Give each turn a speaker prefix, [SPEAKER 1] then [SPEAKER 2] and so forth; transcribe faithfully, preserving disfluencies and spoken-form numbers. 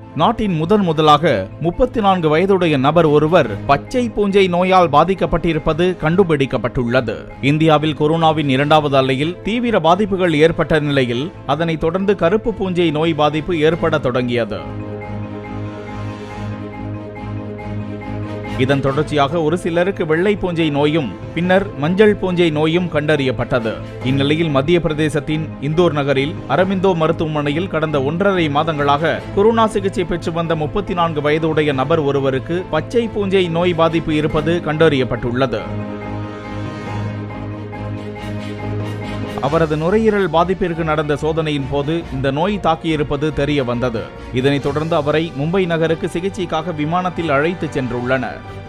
[SPEAKER 1] நாட்டின் முதன் முதலாக முப்பத்தி நான்கு வயதுடைய நபர் ஒருவர் பச்சை பூஞ்சை நோயால் பாதிக்கப்பட்டிருப்பது கண்டுபிடிக்கப்பட்டுள்ளது. இந்தியாவில் கொரோனாவின் இரண்டாவது அலையில் தீவிர பாதிப்புகள் ஏற்பட்ட நிலையில் அதனைத் தொடர்ந்து கருப்பு பூஞ்சை நோய் பாதிப்பு ஏற்பட தொடங்கியது. இதன் தொடர்ச்சியாக ஒரு சிலருக்கு வெள்ளை பூஞ்சை நோயும் பின்னர் மஞ்சள் பூஞ்சை நோயும் கண்டறியப்பட்டது. இந்நிலையில் மத்திய பிரதேசத்தின் இந்தூர் நகரில் அரவிந்தோ மருத்துவமனையில் கடந்த ஒன்றரை மாதங்களாக கொரோனா சிகிச்சை பெற்று வந்த முப்பத்தி நான்கு வயதுடைய நபர் ஒருவருக்கு பச்சை பூஞ்சை நோய் பாதிப்பு இருப்பது கண்டறியப்பட்டுள்ளது. அவரது நுரையீரல் பாதிப்பிற்கு நடந்த சோதனையின் போது இந்த நோய் தாக்கியிருப்பது தெரிய வந்தது. இதனைத் தொடர்ந்து அவரை மும்பை நகருக்கு சிகிச்சைக்காக விமானத்தில் அழைத்து சென்றுள்ளனர்.